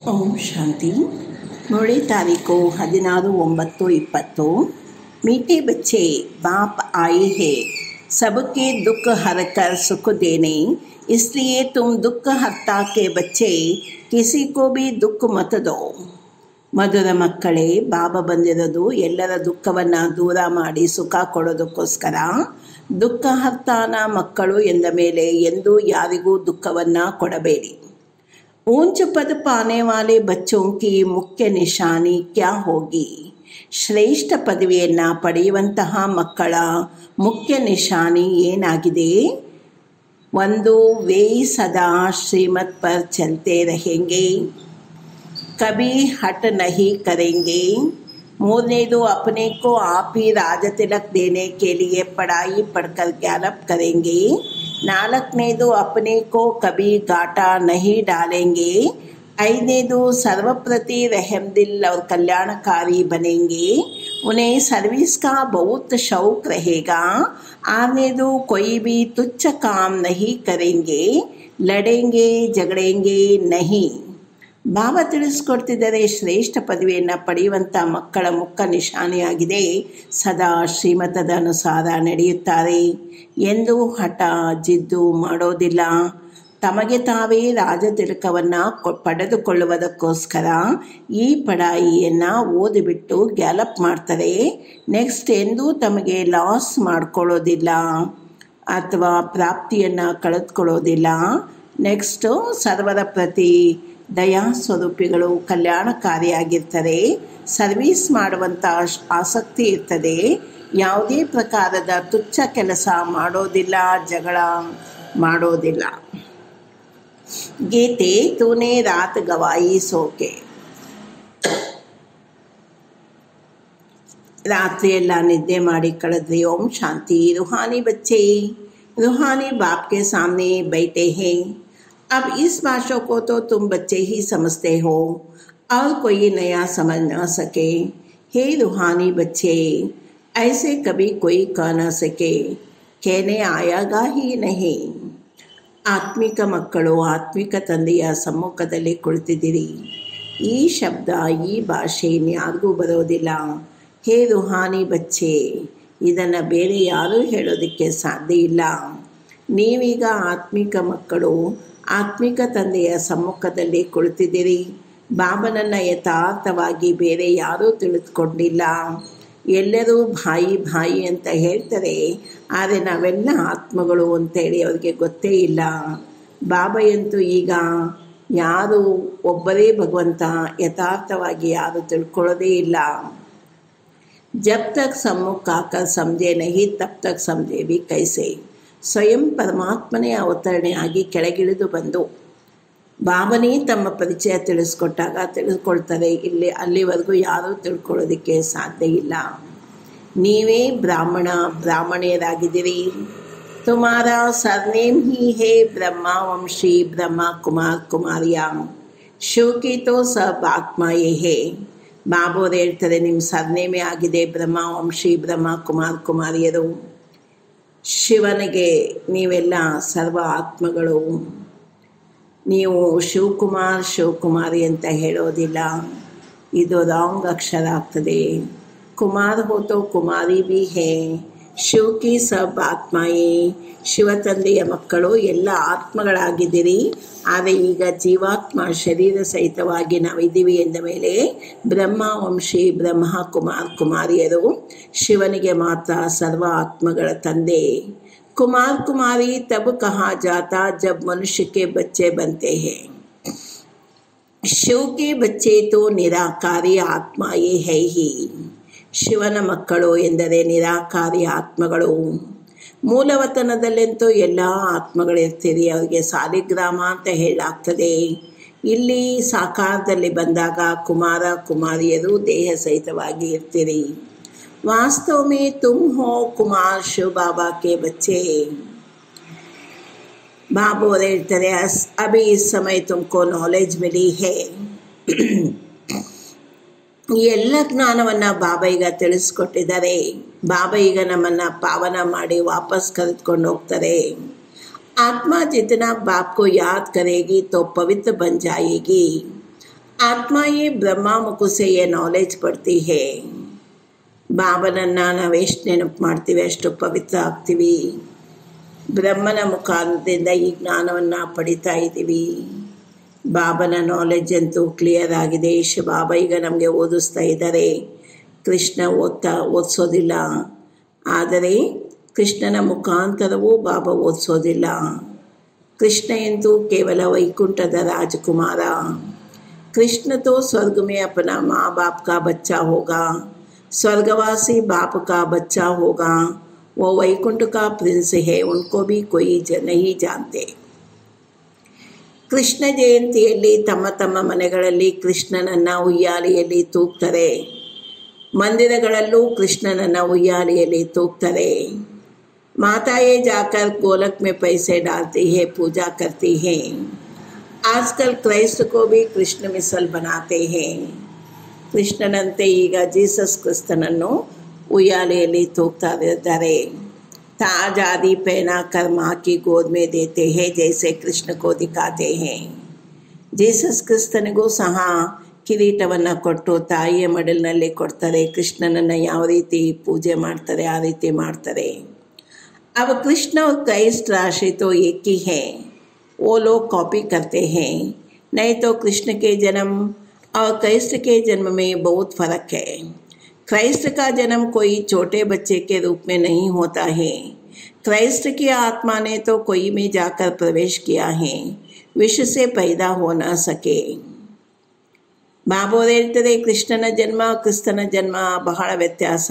ಓಂ ಶಾಂತಿ ನೋಡಿ ತಾರೀಕು 16/9/20। मीठे बच्चे बाप आए हैं सबके दुख हर कर सुख देने, इसलिए तुम दुख हर्ता के बच्चे किसी को भी दुख मत दो। ಮಧುರ ಮಕ್ಕಳೇ, ಬಾಬಾ ಬಂದಿರೋದು ಎಲ್ಲರ ದುಃಖವನ್ನು ದೂರ ಮಾಡಿ ಸುಖ ಕೊಡೋದಕ್ಕೋಸ್ಕರ. ದುಃಖ ಹರ್ತಾನ ಮಕ್ಕಳು ಎಂದ ಮೇಲೆ ಎಂದೂ ಯಾರಿಗೂ ದುಃಖವನ್ನು ಕೊಡಬೇಡಿ. ऊंच पद पाने वाले बच्चों की मुख्य निशानी क्या होगी? ಶ್ರೇಷ್ಠ ಪದವಿಯನ್ನು ಪಡೆಯುವಂತಹ ಮಕ್ಕಳ ಮುಖ್ಯ ನಿಶಾನಿ ಏನಾಗಿದೆ? ಒಂದು, वे सदा श्रीमत पर चलते रहेंगे, कभी हट नहीं करेंगे। ಮೂರನೇದು, अपने को आप ही राज तिलक देने के लिए पढ़ाई पढ़कर ज्ञानप करेंगे। ನಾಲ್ಕನೇದು, अपने को कभी घाटा नहीं डालेंगे। ಐದನೇದು, सर्वप्रति रहमदिल और कल्याणकारी बनेंगे, उन्हें सर्विस का बहुत शौक रहेगा। आरनेದು, कोई भी तुच्छ काम नहीं करेंगे, लड़ेंगे झगड़ेंगे नहीं। ಬಾಬಾ ತಿಳಿಸ್ಕೊಡ್ತಿದ್ದಾರೆ, ಶ್ರೇಷ್ಠ ಪದವಿಯನ್ನು ಪಡೆಯುವಂಥ ಮಕ್ಕಳ ಮುಖ್ಯ ನಿಶಾನೆಯಾಗಿದೆ ಸದಾ ಶ್ರೀಮತದ ಅನುಸಾರ ನಡೆಯುತ್ತಾರೆ, ಎಂದೂ ಹಠ ಜಿದ್ದು ಮಾಡೋದಿಲ್ಲ. ತಮಗೆ ತಾವೇ ರಾಜತಿಲಕವನ್ನು ಪಡೆದುಕೊಳ್ಳುವುದಕ್ಕೋಸ್ಕರ ಈ ಪಢಾಯಿಯನ್ನು ಓದಿಬಿಟ್ಟು ಗ್ಯಾಲಪ್ ಮಾಡ್ತಾರೆ. ನೆಕ್ಸ್ಟ್ ಎಂದೂ ತಮಗೆ ಲಾಸ್ ಮಾಡ್ಕೊಳ್ಳೋದಿಲ್ಲ ಅಥವಾ ಪ್ರಾಪ್ತಿಯನ್ನು ಕಳೆದುಕೊಳ್ಳೋದಿಲ್ಲ. ನೆಕ್ಸ್ಟು ಸರ್ವರ ಪ್ರತಿ ದಯಾ ಸ್ವರೂಪಿಗಳು, ಕಲ್ಯಾಣಕಾರಿಯಾಗಿರ್ತಾರೆ, ಸರ್ವೀಸ್ ಮಾಡುವಂಥ ಆಸಕ್ತಿ ಇರ್ತದೆ, ಯಾವುದೇ ಪ್ರಕಾರದ ತುಚ್ಛ ಕೆಲಸ ಮಾಡೋದಿಲ್ಲ, ಜಗಳ ಮಾಡೋದಿಲ್ಲ. ಗೀತೆ ತೂನೆ ರಾತ್ ಗವಾಯಿ ಸೋಕೆ, ರಾತ್ರಿಯೆಲ್ಲ ನಿದ್ದೆ ಮಾಡಿ ಕಳೆದ್ರಿ. ಓಂ ಶಾಂತಿ। रूहानी बच्चे रूहानी बाप के सामने बैठे हैं। अब इस भाषा को तो तुम बच्चे ही समझते हो और कोई नया समझ ना सके। हे रूहानी बच्चे, ऐसे कभी कोई कह न सके, कहने आएगा ही नहीं। ಆತ್ಮಿಕ ಮಕ್ಕಳು ಆತ್ಮಿಕ ತಂದೆಯ ಸಮ್ಮುಖದಲ್ಲಿ ಕುಳಿತಿದ್ದೀರಿ. ಈ ಶಬ್ದ, ಈ ಭಾಷೆ ಇನ್ಯಾರಿಗೂ ಬರೋದಿಲ್ಲ. ಹೇ ರೂಹಾನಿ ಬಚ್ಚೆ, ಇದನ್ನು ಬೇರೆ ಯಾರೂ ಹೇಳೋದಕ್ಕೆ ಸಾಧ್ಯ ಇಲ್ಲ. ನೀವೀಗ ಆತ್ಮಿಕ ಮಕ್ಕಳು ಆತ್ಮಿಕ ತಂದೆಯ ಸಮ್ಮುಖದಲ್ಲಿ ಕುಳಿತಿದ್ದೀರಿ. ಬಾಬನನ್ನು ಯಥಾರ್ಥವಾಗಿ ಬೇರೆ ಯಾರೂ ತಿಳಿದುಕೊಂಡಿಲ್ಲ. ಎಲ್ಲರೂ ಭಾಯಿ ಭಾಯಿ ಅಂತ ಹೇಳ್ತಾರೆ, ಆದರೆ ನಾವೆಲ್ಲ ಆತ್ಮಗಳು ಅಂತೇಳಿ ಅವ್ರಿಗೆ ಗೊತ್ತೇ ಇಲ್ಲ. ಬಾಬಾಯಂತೂ ಈಗ ಯಾರು ಒಬ್ಬರೇ ಭಗವಂತ ಯಥಾರ್ಥವಾಗಿ ಯಾರು ತಿಳ್ಕೊಳ್ಳೋದೇ ಇಲ್ಲ. ಜಬ್ ತಕ್ ಸಮ್ಮುಖ ಆಕರ್ ಸಮझे नहीं तब तक समझे भी कैसे। ಸ್ವಯಂ ಪರಮಾತ್ಮನೇ ಅವತರಣೆ ಆಗಿ ಕೆಳಗಿಳಿದು ಬಂದು ಬಾಬನೇ ತಮ್ಮ ಪರಿಚಯ ತಿಳಿಸ್ಕೊಟ್ಟಾಗ ತಿಳಿದುಕೊಳ್ತಾರೆ. ಅಲ್ಲಿವರೆಗೂ ಯಾರೂ ತಿಳ್ಕೊಳ್ಳೋದಕ್ಕೆ ಸಾಧ್ಯ ಇಲ್ಲ. ನೀವೇ ಬ್ರಾಹ್ಮಣಿಯರಾಗಿದ್ದೀರಿ. ತುಮಾರ ಸರ್ನೇಮ್ ಹಿ ಹೇ ಬ್ರಹ್ಮ ವಂಶಿ ಬ್ರಹ್ಮ ಕುಮಾರ್ ಕುಮಾರಿಯಾ, ಶಿವಕಿ ತೋ ಸಬ್ ಆತ್ಮಾಯೇ ಹೇ. ಬಾಬೋರು ಹೇಳ್ತಾರೆ, ನಿಮ್ಮ ಸರ್ನೇಮೇ ಆಗಿದೆ ಬ್ರಹ್ಮ ವಂಶಿ ಬ್ರಹ್ಮ ಕುಮಾರ್ ಕುಮಾರಿಯರು. ಶಿವನಿಗೆ ನೀವೆಲ್ಲ ಸರ್ವ ಆತ್ಮಗಳು. ನೀವು ಶಿವಕುಮಾರ್ ಶಿವಕುಮಾರಿ ಅಂತ ಹೇಳೋದಿಲ್ಲ, ಇದು ರಾಂಗ್ ಅಕ್ಷರ ಆಗ್ತದೆ. ಕುಮಾರ್ ಹೋತೋ ಕುಮಾರಿ ಬಿ ಹೇ, ಶಿವಕಿ ಸಬ್ ಆತ್ಮಾಯೇ. ಶಿವ ತಂದೆಯ ಮಕ್ಕಳು ಎಲ್ಲ ಆತ್ಮಗಳಾಗಿದ್ದೀರಿ. ಆದರೆ ಈಗ ಜೀವಾತ್ಮ ಶರೀರ ಸಹಿತವಾಗಿ ನಾವಿದ್ದೀವಿ ಎಂದ ಮೇಲೆ ಬ್ರಹ್ಮ ವಂಶಿ ಬ್ರಹ್ಮ ಕುಮಾರ್ ಕುಮಾರಿಯರು. ಶಿವನಿಗೆ ಮಾತ್ರ ಸರ್ವ ಆತ್ಮಗಳ ತಂದೆ. कुमार कुमारी तब कहा जाता जब मनुष्य के बच्चे बनते हैं। शिव के बच्चे तो निराकारी आत्माएं है ही। ಶಿವನ ಮಕ್ಕಳು ಎಂದರೆ ನಿರಾಕಾರಿ ಆತ್ಮಗಳು. ಮೂಲವತನದಲ್ಲಂತೂ ಎಲ್ಲ ಆತ್ಮಗಳಿರ್ತೀರಿ, ಅವರಿಗೆ ಸಾಲಿಗ್ರಾಮ ಅಂತ ಹೇಳಾಗ್ತದೆ. ಇಲ್ಲಿ ಸಾಕಾರದಲ್ಲಿ ಬಂದಾಗ ಕುಮಾರ ಕುಮಾರಿಯರು ದೇಹ ಸಹಿತವಾಗಿ ಇರ್ತೀರಿ. वास्तव में तुम हो कुमार शिव बाबा के बच्चे। बाबा ಹೇಳ್ತಾರೆ, अभी इस समय तुमको नॉलेज मिली है। ಈ ಎಲ್ಲ ಜ್ಞಾನವನ್ನು ಬಾಬಾ ಈಗ ತಿಳಿಸ್ಕೊಟ್ಟಿದ್ದಾರೆ. ಬಾಬಾ ಈಗ ನಮ್ಮನ್ನು ಪಾವನ ಮಾಡಿ ವಾಪಸ್ ಕರೆದುಕೊಂಡು ಹೋಗ್ತಾರೆ. आत्मा जितना बाप को याद करेगी तो पवित्र बन जाएगी। आत्मा ये ब्रह्मा मुख से ये नॉलेज पड़ती है। ಬಾಬನನ್ನ ನಾವೆಷ್ಟು ನೆನಪು ಮಾಡ್ತೀವಿ ಅಷ್ಟು ಪವಿತ್ರ ಆಗ್ತೀವಿ. ಬ್ರಹ್ಮನ ಮುಖಾಂತರದಿಂದ ಈ ಜ್ಞಾನವನ್ನು ಪಡಿತಾ ಇದ್ದೀವಿ. ಬಾಬನ ನಾಲೆಡ್ಜ್ ಅಂತೂ ಕ್ಲಿಯರ್ ಆಗಿದೆ. ಬಾಬಾ ಈಗ ನಮಗೆ ಓದಿಸ್ತಾ ಇದ್ದಾರೆ. ಕೃಷ್ಣ ಓದಿಸೋದಿಲ್ಲ, ಆದರೆ ಕೃಷ್ಣನ ಮುಖಾಂತರವೂ ಬಾಬಾ ಓದಿಸೋದಿಲ್ಲ. कृष्ण ಎಂದು केवल वैकुंठದ राजकुमार। कृष्ण तो स्वर्ग में अपना माँ बाप का बच्चा होगा, स्वर्गवासी बाप का बच्चा होगा। वो वैकुंठ का प्रिंस है, उनको भी कोई नहीं जानते। ಕೃಷ್ಣ ಜಯಂತಿಯಲ್ಲಿ ತಮ್ಮ ತಮ್ಮ ಮನೆಗಳಲ್ಲಿ ಕೃಷ್ಣನನ್ನು ಉಯ್ಯಾಲೆಯಲ್ಲಿ ತೂಗ್ತಾರೆ, ಮಂದಿರಗಳಲ್ಲೂ ಕೃಷ್ಣನನ್ನು ಉಯ್ಯಾಲೆಯಲ್ಲಿ ತೂಗ್ತಾರೆ। माताएं जाकर गोलक में पैसे डालती है, पूजा करती हैं। आजकल क्राइस्ट को भी कृष्ण मिसल बनाते हैं। ಕೃಷ್ಣನಂತೆ ಈಗ ಜೀಸಸ್ ಕ್ರಿಸ್ತನನ್ನು ಉಯ್ಯಾಲೆಯಲ್ಲಿ ತೂಗ್ತಾ ಇದ್ದಾರೆ। ताज आदि पहना कर माँ की गोद में देते हैं, जैसे कृष्ण को दिखाते हैं। ಜೀಸಸ್ ಕ್ರಿಸ್ತನಿಗೂ ಸಹ ಕಿರೀಟವನ್ನು ಕೊಟ್ಟು ತಾಯಿಯ ಮಡಿಲಿನಲ್ಲಿ ಕೊಡ್ತಾರೆ। ಕೃಷ್ಣನನ್ನು ಯಾವ ರೀತಿ ಪೂಜೆ ಮಾಡ್ತಾರೆ ಆ ರೀತಿ ಮಾಡ್ತಾರೆ। अब कृष्ण और क्राइस्ट राशि तो एक ही है, वो लोग कॉपी करते हैं। नहीं तो कृष्ण के जन्म और क्राइस्ट के जन्म में बहुत फ़र्क है। क्राइस्ट का जन्म कोई छोटे बच्चे के रूप में नहीं होता है। क्राइस्ट की आत्मा ने तो कोई में जाकर प्रवेश किया है, विष से पैदा हो न सके। ಬಾಬು ಹೇಳ್ತಾರೆ, ಕೃಷ್ಣನ ಜನ್ಮ ಕ್ರಿಸ್ತನ ಜನ್ಮ ಬಹಳ ವ್ಯತ್ಯಾಸ।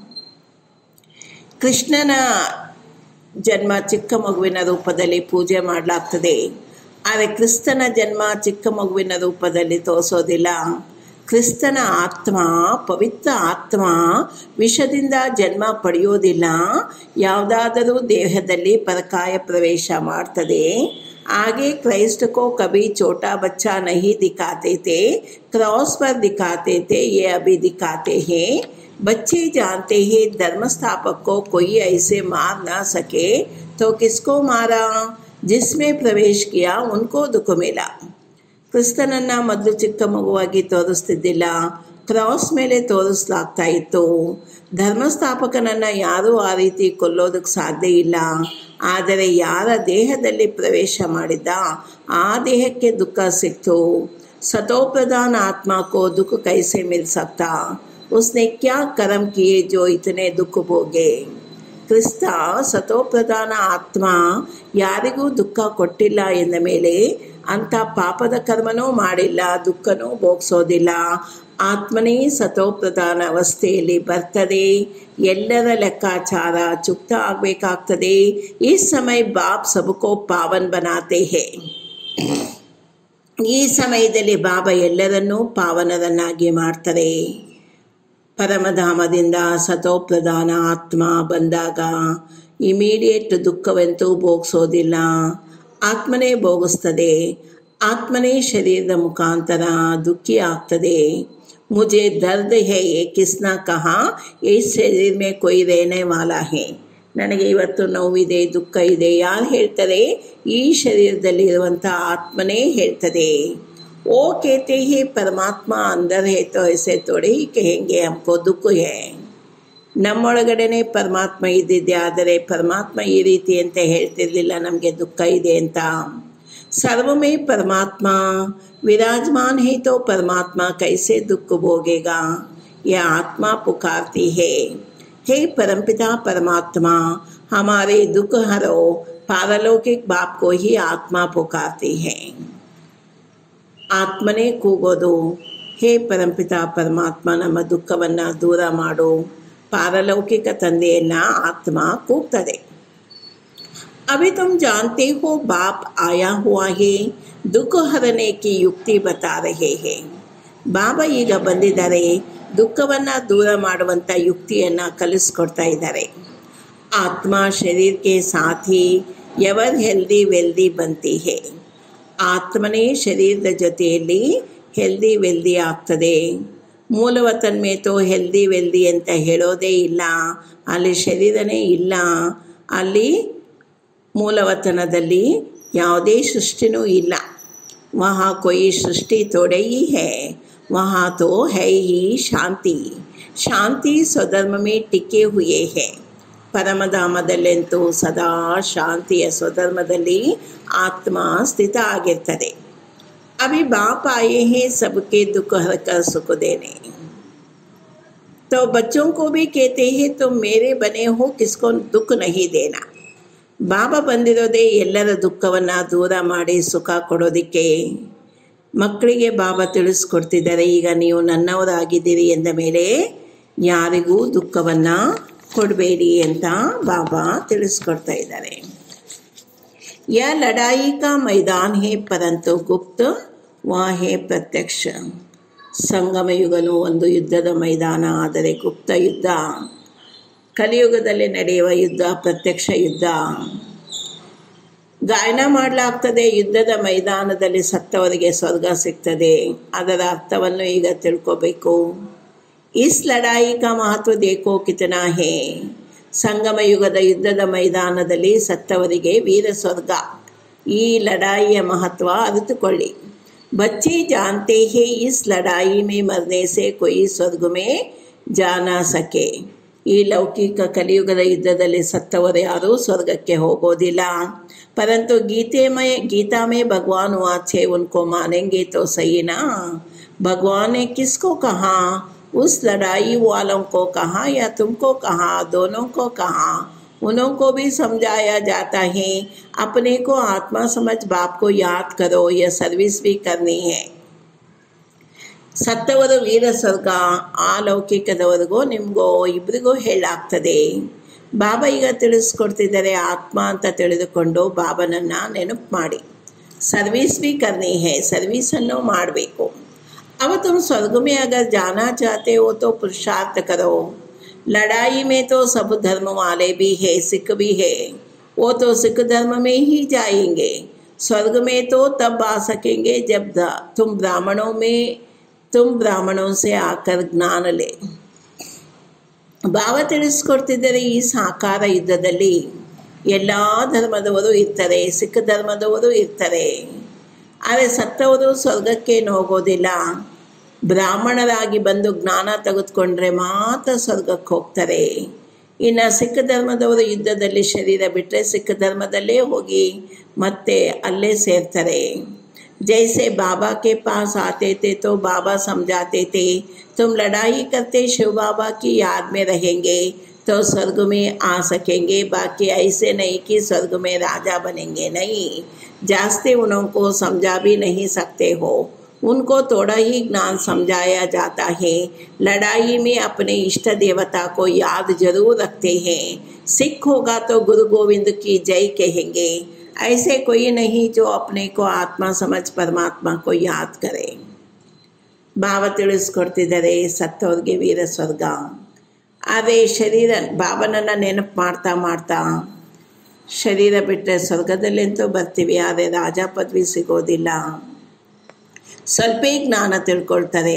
ಕೃಷ್ಣನ ಜನ್ಮ ಚಿಕ್ಕ ಮಗುವಿನ ರೂಪದಲ್ಲಿ ಪೂಜೆ ಮಾಡಲಾಗ್ತದೆ, ಆದರೆ ಕ್ರಿಸ್ತನ ಜನ್ಮ ಚಿಕ್ಕ ಮಗುವಿನ ರೂಪದಲ್ಲಿ ತೋರಿಸೋದಿಲ್ಲ। ಕ್ರಿಸ್ತನ ಆತ್ಮ, ಪವಿತ್ರ ಆತ್ಮ ವಿಷದಿಂದ ಜನ್ಮ ಪಡೆಯೋದಿಲ್ಲ, ಯಾವುದಾದರೂ ದೇಹದಲ್ಲಿ ಪರಕಾಯ ಪ್ರವೇಶ ಮಾಡ್ತದೆ। आगे क्राइस्ट को कभी छोटा बच्चा नहीं दिखाते थे, क्रॉस पर दिखाते थे, ये अभी दिखाते हैं। बच्चे जानते हैं धर्म स्थापक को कोई ऐसे मार ना सके, तो किसको मारा? जिसमें प्रवेश किया उनको दुख मिला। ಕ್ರಿಸ್ತನನ್ನು ಮೊದಲು ಚಿಕ್ಕ ಮಗುವಾಗಿ ತೋರಿಸ್ತಿದ್ದಿಲ್ಲ, ಕ್ರಾಸ್ ಮೇಲೆ ತೋರಿಸಲಾಗ್ತಾ ಇತ್ತು। ಧರ್ಮಸ್ಥಾಪಕನನ್ನು ಯಾರೂ ಆ ರೀತಿ ಕೊಲ್ಲೋದಕ್ಕೆ ಸಾಧ್ಯ ಇಲ್ಲ, ಆದರೆ ಯಾರ ದೇಹದಲ್ಲಿ ಪ್ರವೇಶ ಮಾಡಿದ್ದ ಆ ದೇಹಕ್ಕೆ ದುಃಖ ಸಿಕ್ತು। सतोप्रधान आत्मा को दुख कैसे मिल सकता? उसने क्या कर्म किए जो इतने दुख भोगे? ಕ್ರಿಸ್ತ ಸತೋಪ್ರಧಾನ ಆತ್ಮ ಯಾರಿಗೂ ದುಃಖ ಕೊಟ್ಟಿಲ್ಲ ಎಂದ ಮೇಲೆ ಅಂಥ ಪಾಪದ ಕರ್ಮನೂ ಮಾಡಿಲ್ಲ, ದುಃಖನೂ ಭೋಗಿಸೋದಿಲ್ಲ। ಆತ್ಮನೇ ಸತೋಪ್ರಧಾನ ಅವಸ್ಥೆಯಲ್ಲಿ ಬರ್ತದೆ, ಎಲ್ಲರ ಲೆಕ್ಕಾಚಾರ ಚುಕ್ತ ಆಗಬೇಕಾಗ್ತದೆ। ಈ ಸಮಯ ಬಾಪ್ ಸಬಕೋ ಪಾವನ್ ಬನಾತೆ ಹೇ, ಈ ಸಮಯದಲ್ಲಿ ಬಾಬಾ ಎಲ್ಲರನ್ನೂ ಪಾವನರನ್ನಾಗಿ ಮಾಡ್ತಾರೆ। ಪರಮಧಾಮದಿಂದ ಸತೋಪ್ರಧಾನ ಆತ್ಮ ಬಂದಾಗ ಇಮಿಡಿಯೇಟ್ ದುಃಖವಂತೂ ಭೋಗಿಸೋದಿಲ್ಲ, ಆತ್ಮನೇ ಭೋಗಿಸ್ತದೆ। ಆತ್ಮನೇ ಶರೀರದ ಮುಖಾಂತರ ದುಃಖಿ ಆಗ್ತದೆ। मुझे दर्द है ये किसना कहा, इस शरीर में कोई रहने वाला है। ನನಗೆ ಇವತ್ತು ನೋವಿದೆ, ದುಃಖ ಇದೆ, ಯಾರು ಹೇಳ್ತಾರೆ? ಈ ಶರೀರದಲ್ಲಿರುವಂಥ ಆತ್ಮನೇ ಹೇಳ್ತದೆ। वो कहते हैं परमात्मा अंदर है, तो ऐसे थोड़े ही कहेंगे हमको दुख है। ನಮ್ಮೊಳಗಡೆನೆ ಪರಮಾತ್ಮ ಇದ್ದಿದ್ದೆ, ಆದರೆ ಪರಮಾತ್ಮ ಈ ರೀತಿ ಅಂತ ಹೇಳ್ತಿರ್ಲಿಲ್ಲ ನಮಗೆ ದುಃಖ ಇದೆ ಅಂತ। सर्व में परमात्मा विराजमान है, तो परमात्मा कैसे दुख भोगेगा? यह आत्मा पुकारती है, हे परमपिता परमात्मा हमारे दुख हरो। पारलौकिक बाप को ही आत्मा पुकारती है। ಆತ್ಮನೇ ಕೂಗೋದು, ಹೇ ಪರಂಪಿತ ಪರಮಾತ್ಮ ನಮ್ಮ ದುಃಖವನ್ನು ದೂರ ಮಾಡು। ಪಾರಲೌಕಿಕ ತಂದೆಯನ್ನು ಆತ್ಮ ಕೂಗ್ತದೆ। अभी तुम जानते हो बाप आया हुआ है, दुख हरने की युक्ति बता रहे हैं। ಬಾಬಾ ಈಗ ಬಂದಿದ್ದಾರೆ, ದುಃಖವನ್ನು ದೂರ ಮಾಡುವಂಥ ಯುಕ್ತಿಯನ್ನು ಕಲಿಸ್ಕೊಡ್ತಾ ಇದ್ದಾರೆ। ಆತ್ಮ ಶರೀರ ಕೆ ಸಾಥಿ ಎವರ್ ಹೆಲ್ದಿ ವೆಲ್ದಿ ಬಂತಿ ಹೇ, ಆತ್ಮನೇ ಶರೀರದ ಜೊತೆಯಲ್ಲಿ ಹೆಲ್ದಿ ವೆಲ್ದಿ ಆಗ್ತದೆ। ಮೂಲವತನ್ ಮೇತೋ ಹೆಲ್ದಿ ವೆಲ್ದಿ ಅಂತ ಹೇಳೋದೇ ಇಲ್ಲ, ಅಲ್ಲಿ ಶರೀರನೇ ಇಲ್ಲ, ಅಲ್ಲಿ ಮೂಲವತನದಲ್ಲಿ ಯಾವುದೇ ಸೃಷ್ಟಿನೂ ಇಲ್ಲ। वहाँ कोई सृष्टि थोड़े ही है, वहाँ तो है ही शांತಿ. ಶಾಂತಿ ಸ್ವಧರ್ಮ में ಟಿಕೆ हुए है. ಪರಮಧಾಮದಲ್ಲಂತೂ ಸದಾ ಶಾಂತಿಯ ಸ್ವಧರ್ಮದಲ್ಲಿ ಆತ್ಮ ಸ್ಥಿತ ಆಗಿರ್ತದೆ. अभी बाप आए हैं सबके दुख हर कर सुख देने. तो बच्चों को भी कहते हैं तुम मेरे बने हो, किसको दुख नहीं देना. ಬಾಬಾ ಬಂದಿರೋದೇ ಎಲ್ಲರ ದುಃಖವನ್ನು ದೂರ ಮಾಡಿ ಸುಖ ಕೊಡೋದಕ್ಕೆ. ಮಕ್ಕಳಿಗೆ ಬಾಬಾ ತಿಳಿಸ್ಕೊಡ್ತಿದ್ದಾರೆ, ಈಗ ನೀವು ನನ್ನವರಾಗಿದ್ದೀರಿ ಎಂದ ಮೇಲೆ ಯಾರಿಗೂ ದುಃಖವನ್ನು ಕೊಡಬೇಡಿ ಅಂತ ಬಾಬಾ ತಿಳಿಸ್ಕೊಡ್ತಾ ಇದ್ದಾರೆ. यह लड़ाई का मैदान है परंतु गुप्त वह है प्रत्यक्ष. ಸಂಗಮ ಯುಗನು ಒಂದು ಯುದ್ಧದ ಮೈದಾನ, ಆದರೆ ಗುಪ್ತ ಯುದ್ಧ. ಕಲಿಯುಗದಲ್ಲಿ ನಡೆಯುವ ಯುದ್ಧ ಪ್ರತ್ಯಕ್ಷ ಯುದ್ಧ. ಗಾಯನ ಮಾಡಲಾಗ್ತದೆ, ಯುದ್ಧದ ಮೈದಾನದಲ್ಲಿ ಸತ್ತವರಿಗೆ ಸ್ವರ್ಗ ಸಿಗ್ತದೆ. ಅದರ ಅರ್ಥವನ್ನು ಈಗ ತಿಳ್ಕೋಬೇಕು. इस लड़ाई का महत्व देखो कितना है. ಸಂಗಮ ಯುಗದ ಯುದ್ಧದ ಮೈದಾನದಲ್ಲಿ ಸತ್ತವರಿಗೆ ವೀರ ಸ್ವರ್ಗ. ಈ ಲಡಾಯಿಯ ಮಹತ್ವ ಅರಿತುಕೊಳ್ಳಿ. बच्चे जानते हैं इस लड़ाई में मरने से कोई स्वर्ग में जा ना सके. ಈ ಲೌಕಿಕ ಕಲಿಯುಗದ ಯುದ್ಧದಲ್ಲಿ ಸತ್ತವರು ಯಾರೂ ಸ್ವರ್ಗಕ್ಕೆ ಹೋಗೋದಿಲ್ಲ. परंतु गीता में भगवान वाचे उनको मानेंगे तो सही ना. भगवान ने किसको कहा? उस लड़ाई वालों को कहा या तुमको कहा? दोनों को कहा. उनको भी समझाया जाता है. अपने को आत्मा समझ बाप को याद करो, यह सर्विस भी करनी है. ಸತ್ತವರು ವೀರ ಸ್ವರ್ಗ, ಆ ಲೌಕಿಕದವರಿಗೂ ನಿಮಗೋ ಇಬ್ಬರಿಗೂ ಹೇಳಾಗ್ತದೆ. ಬಾಬಾ ಈಗ ತಿಳಿಸ್ಕೊಡ್ತಿದ್ದಾರೆ, ಆತ್ಮ ಅಂತ ತಿಳಿದುಕೊಂಡು ಬಾಬನನ್ನು ನೆನಪು ಮಾಡಿ. ಸರ್ವಿಸ್ भी करनी है, ಸರ್ವಿಸನ್ನು ಮಾಡಬೇಕು. अब तुम स्वर्ग में अगर जाना चाहते हो तो पुरुषार्थ करो. लड़ाई में तो सब धर्म वाले भी है, सिख भी है. वो तो सिख धर्म में ही जाएंगे. स्वर्ग में तो तब आ सकेंगे जब तुम ब्राह्मणों से आकर ज्ञान ले. ಬಾಬಾ ತಿಳಿಸ್ಕೊಡ್ತಿದ್ದಾರೆ, ಈ ಸಾಕಾರ ಯುದ್ಧದಲ್ಲಿ ಎಲ್ಲ ಧರ್ಮದವರು ಇರ್ತಾರೆ, ಸಿಖ್ ಧರ್ಮದವರು ಇರ್ತಾರೆ. ಆದರೆ ಸತ್ತವರು ಸ್ವರ್ಗಕ್ಕೇನು ಹೋಗೋದಿಲ್ಲ. ಬ್ರಾಹ್ಮಣರಾಗಿ ಬಂದು ಜ್ಞಾನ ತೆಗೆದುಕೊಂಡ್ರೆ ಮಾತ್ರ ಸ್ವರ್ಗಕ್ಕೆ ಹೋಗ್ತಾರೆ. ಇನ್ನು ಸಿಖ್ ಧರ್ಮದವರು ಯುದ್ಧದಲ್ಲಿ ಶರೀರ ಬಿಟ್ಟರೆ ಸಿಖ್ ಧರ್ಮದಲ್ಲೇ ಹೋಗಿ ಮತ್ತೆ ಅಲ್ಲೇ ಸೇರ್ತಾರೆ. जैसे बाबा के पास आते थे तो बाबा समझाते थे तुम लड़ाई करते शिव बाबा की याद में रहेंगे तो स्वर्ग में आ सकेंगे. बाकी ऐसे नहीं कि स्वर्ग में राजा बनेंगे, नहीं. जास्ते उनको समझा भी नहीं सकते हो. उनको थोड़ा ही ज्ञान समझाया जाता है. लड़ाई में अपने इष्ट देवता को याद जरूर रखते हैं. सिख होगा तो गुरु गोविंद की जय कहेंगे. ऐसे कोई नहीं जो अपने को आत्मा समझ परमात्मा को याद करे. ಬಾಬಾ ತಿಳಿಸ್ಕೊಡ್ತಿದ್ದಾರೆ, ಸತ್ತವ್ರಿಗೆ ವೀರ ಸ್ವರ್ಗ. ಆದರೆ ಶರೀರ ಬಾಬನನ್ನು ನೆನಪು ಮಾಡ್ತಾ ಮಾಡ್ತಾ ಶರೀರ ಬಿಟ್ಟರೆ ಸ್ವರ್ಗದಲ್ಲಂತೂ ಬರ್ತೀವಿ, ಆದರೆ ರಾಜ ಪದವಿ ಸಿಗೋದಿಲ್ಲ. ಸ್ವಲ್ಪ ಜ್ಞಾನ ತಿಳ್ಕೊಳ್ತಾರೆ.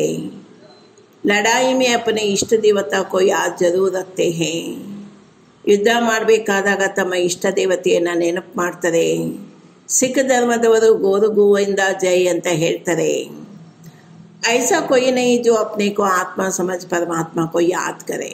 ಲಡಾಯಿ ಮೇ ಅಪನೆ ಇಷ್ಟ ದೇವತಾ ಕೋ ಯಾದ್ ಜರೂರ್ ರಖ್ತೆ ಹೈ. ಯುದ್ಧ ಮಾಡಬೇಕಾದಾಗ ತಮ್ಮ ಇಷ್ಟ ದೇವತೆಯನ್ನು ನೆನಪು ಮಾಡ್ತಾರೆ. ಸಿಖ್ ಧರ್ಮದವರು ಗೋರು ಗೋವಿಂದ ಜೈ ಅಂತ ಹೇಳ್ತಾರೆ. ऐसा कोई नहीं जो अपने को आत्मा समझ परमात्मा को याद करे.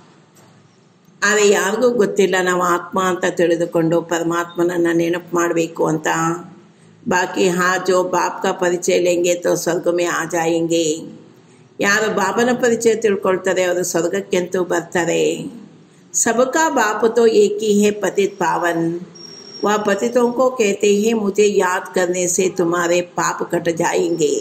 ಆದರೆ ಯಾರಿಗೂ ಗೊತ್ತಿಲ್ಲ ನಾವು ಆತ್ಮ ಅಂತ ತಿಳಿದುಕೊಂಡು ಪರಮಾತ್ಮನನ್ನು ನೆನಪು ಮಾಡಬೇಕು ಅಂತ. ಬಾಕಿ ಜೋ ಬಾಪ್ ಕಾ ಪರಿಚಯ ಲೆಂಗೆ ತೋ ಸ್ವರ್ಗ ಮೇ ಆ ಜಾಯೆಂಗೆ. ಯಾರು ಬಾಬನ ಪರಿಚಯ ತಿಳ್ಕೊಳ್ತಾರೆ ಅವರು ಸ್ವರ್ಗಕ್ಕೆಂತೂ ಬರ್ತಾರೆ. सबका बाप तो एक ही है पतित पावन. वह पतितों को कहते हैं मुझे याद करने से तुम्हारे पाप कट जाएंगे.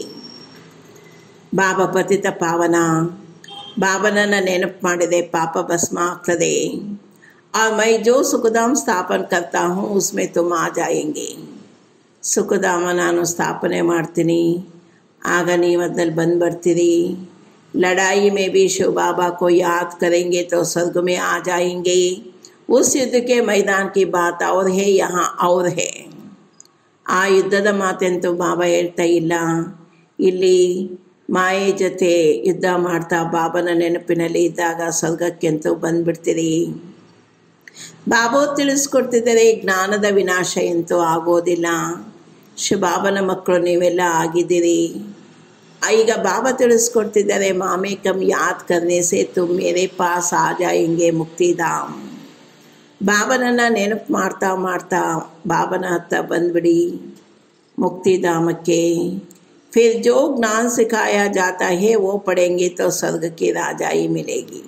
ಬಾಬಾ ಪತಿತ ಪಾವನ. ಬಾಬನನ್ನು ನೆನಪು ಮಾಡಿದೆ ಪಾಪ ಭಸ್ಮ ಆಗ್ತದೆ. और मैं जो सुखधाम स्थापन करता हूँ उसमें तुम आ जाएंगे. ಸುಖಧಾಮ ನಾನು ಸ್ಥಾಪನೆ ಮಾಡ್ತೀನಿ, ಆಗ ನೀವು ಅದ್ರಲ್ಲಿ ಬಂದುಬಿಡ್ತೀರಿ. लड़ाई में भी शिव बाबा को याद करेंगे तो स्वर्ग में आ जाएंगे. उस युद्ध के मैदान की बात और है, यहाँ और है. ಆ ಯುದ್ಧದ ಮಾತೆಂತೂ ಬಾಬಾ ಹೇಳ್ತಾ ಇಲ್ಲ. ಇಲ್ಲಿ ಮಾಯೆ ಜೊತೆ ಯುದ್ಧ ಮಾಡ್ತಾ ಬಾಬನ ನೆನಪಿನಲ್ಲಿ ಇದ್ದಾಗ ಸ್ವರ್ಗಕ್ಕೆಂತೂ ಬಂದುಬಿಡ್ತೀರಿ. ಬಾಬಾ ತಿಳಿಸ್ಕೊಡ್ತಿದ್ದಾರೆ, ಜ್ಞಾನದ ವಿನಾಶ ಎಂತೂ ಆಗೋದಿಲ್ಲ. ಬಾಬನ ಮಕ್ಕಳು ನೀವೆಲ್ಲ ಆಗಿದ್ದೀರಿ. ಈಗ ಬಾಬಾ ತಿಳಿಸ್ಕೊಡ್ತಿದ್ದಾರೆ, ಮಾಮೆ ಕಮ್ ಯಾದ್ ಕರ್ನೆ ಸೆ ತುಮ್ ಮೇರೆ ಪಾಸ್ ಆ ಜಾಯೆಂಗೆ ಮುಕ್ತಿಧಾಮ್. ಬಾಬನನ್ನು ನೆನಪು ಮಾಡ್ತಾ ಮಾಡ್ತಾ ಬಾಬನ ಹತ್ತ ಬಂದ್ಬಿಡಿ ಮುಕ್ತಿಧಾಮಕ್ಕೆ. फिर जो ज्ञान सिखाया जाता है वो पढ़ेंगे तो स्वर्ग की राजाई मिलेगी.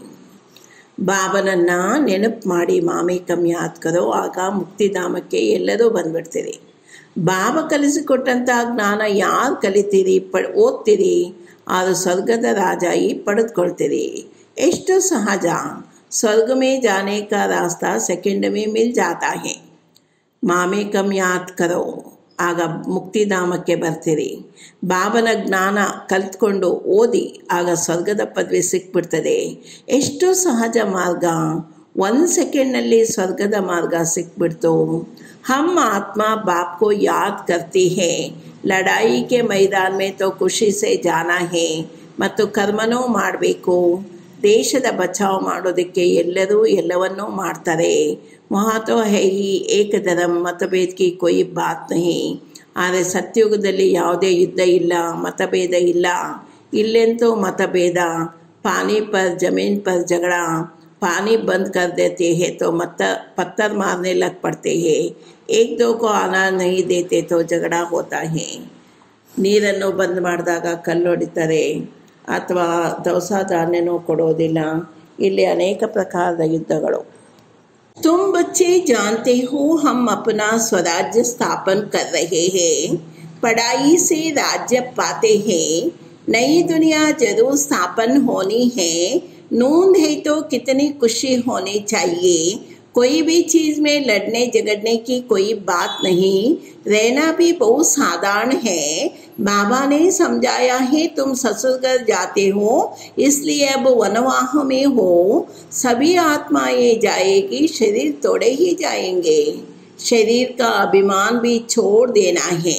ಬಾಬನನ್ನು ನೆನಪು ಮಾಡಿ ಮಾಮೆ ಕಮ್ ಯಾದ್ ಕರೋ, ಆಗ ಮುಕ್ತಿಧಾಮಕ್ಕೆ ಎಲ್ಲರೂ ಬಂದ್ಬಿಡ್ತೀರಿ. ಬಾಬಾ ಕಲಿಸಿಕೊಟ್ಟಂಥ ಜ್ಞಾನ ಯಾರು ಕಲಿತೀರಿ, ಓದ್ತೀರಿ, ಅದು ಸ್ವರ್ಗದ ರಾಜಾಯಿ ಪಡೆದುಕೊಳ್ತೀರಿ. ಎಷ್ಟು ಸಹಜ. ಸ್ವರ್ಗ ಮೇ ಜಾನೆ ಕಾ ರಾಸ್ತಾ ಸೆಕೆಂಡ್ ಮೇ ಮಿಲ್ ಜಾತಾ ಹೇ. ಮಾಮೆ ಕಮ್ ಯಾದ್ ಕರೋ, ಆಗ ಮುಕ್ತಿಧಾಮಕ್ಕೆ ಬರ್ತೀರಿ. ಬಾಬನ ಜ್ಞಾನ ಕಲಿತ್ಕೊಂಡು ಓದಿ, ಆಗ ಸ್ವರ್ಗದ ಪದವಿ ಸಿಕ್ಬಿಡ್ತದೆ. ಎಷ್ಟು ಸಹಜ ಮಾರ್ಗ. 1 ಸೆಕೆಂಡ್ನಲ್ಲಿ ಸ್ವರ್ಗದ ಮಾರ್ಗ ಸಿಕ್ಬಿಡ್ತು. हम आत्मा बाप को याद करती है. लड़ाई के मैदान में तो ಖುಷಿ से जाना है. ಮತ್ತು ಕರ್ಮನೂ ಮಾಡಬೇಕು. ದೇಶದ ಬಚಾವ್ ಮಾಡೋದಕ್ಕೆ ಎಲ್ಲರೂ ಎಲ್ಲವನ್ನೂ ಮಾಡ್ತಾರೆ. वहाँ तो है ही एक धर्म, मतभेद की कोई बात नहीं. ಆದರೆ ಸತ್ಯುಗದಲ್ಲಿ ಯಾವುದೇ ಯುದ್ಧ ಇಲ್ಲ, ಮತಭೇದ ಇಲ್ಲ. ಇಲ್ಲೆಂತೂ ಮತಭೇದ. ಪಾನಿ ಪರ್ ಜಮೀನ್ ಪರ್ ಜಗಳ. पानी बंद कर देते हैं तो पत्थर मारने लग पड़ते हैं. एक दो को आना नहीं देते तो झगड़ा होता है. ನೀರನ್ನು ಬಂದ್ ಮಾಡಿದಾಗ ಕಲ್ಲೊಡಿತಾರೆ ಅಥವಾ ದವಸ ಧಾನ್ಯನೂ ಕೊಡೋದಿಲ್ಲ. ಇಲ್ಲಿ ಅನೇಕ ಪ್ರಕಾರದ ಯುದ್ಧಗಳು. तुम बच्चे जानते हो हम अपना स्वराज्य स्थापन कर रहे हैं. पढ़ाई से राज्य पाते हैं. नई दुनिया जरूर स्थापन होनी है. नूंद है तो कितनी खुशी होनी चाहिए. कोई भी चीज़ में लड़ने झगड़ने की कोई बात नहीं. रहना भी बहुत साधारण है. बाबा ने समझाया है, तुम ससुर घर जाते हो इसलिए अब वनवाह में हो. सभी आत्माएं जाएगी, शरीर तोड़े ही जाएंगे. शरीर का अभिमान भी छोड़ देना है.